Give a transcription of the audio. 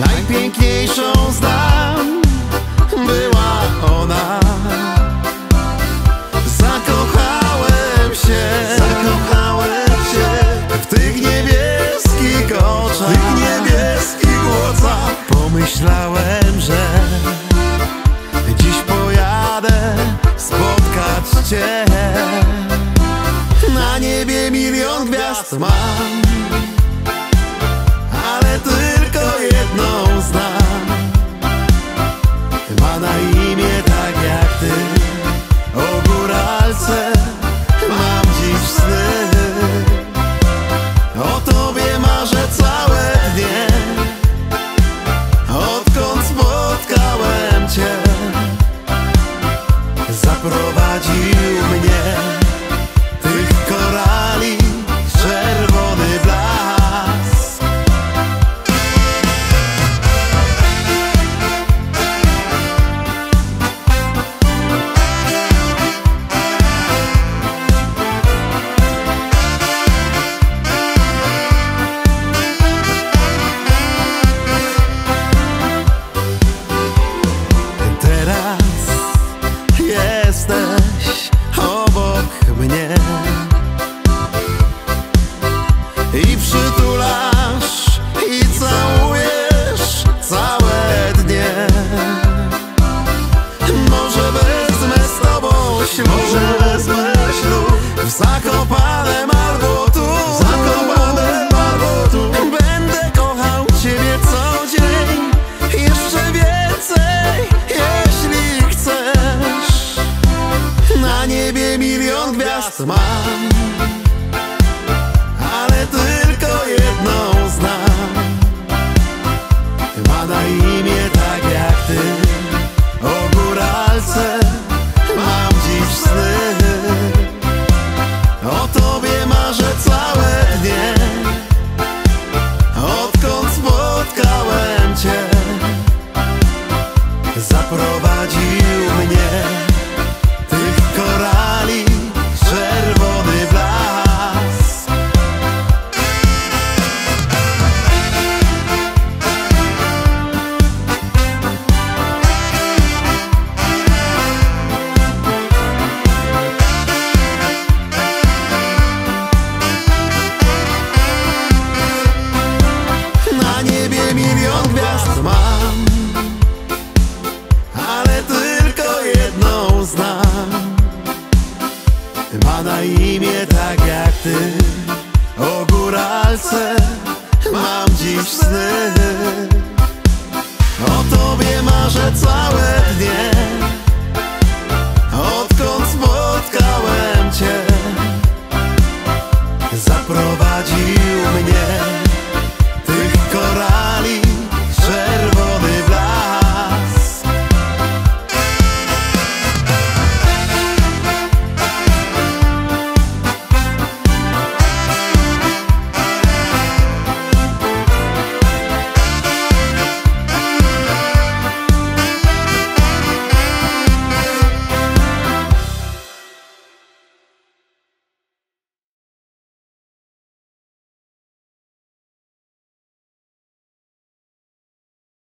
najpiękniejszą znam była ona. Zakochałem się w tych niebieskich oczach, Pomyślałem, że dziś pojadę spotkać cię. Na niebie milion gwiazd mam, ale tylko jedną znam. Ma na imię tak jak ty. O góralce mam dziś sny. O tobie marzę całe dnie, odkąd spotkałem cię. Zaprowadził mnie tych korali czerwony blask. Teraz jesteś obok mnie i przytulasz i całujesz całe dnie. Może wezmę z tobą ślub w Zakopanem albo tu. Będę kochał ciebie co dzień, jeszcze więcej jeśli chcesz. Na niebie milion gwiazd mam, ale tylko jedną znam. Ma na imię tak jak ty. O góralce mam dziś sny. O tobie marzę całe dnie, odkąd spotkałem cię. Zaprowadził mnie tych korali czerwony blask. Na niebie milion gwiazd mam, ale tylko jedną znam. Ma na imię tak jak ty. O góralce mam dziś sny. O tobie marzę całe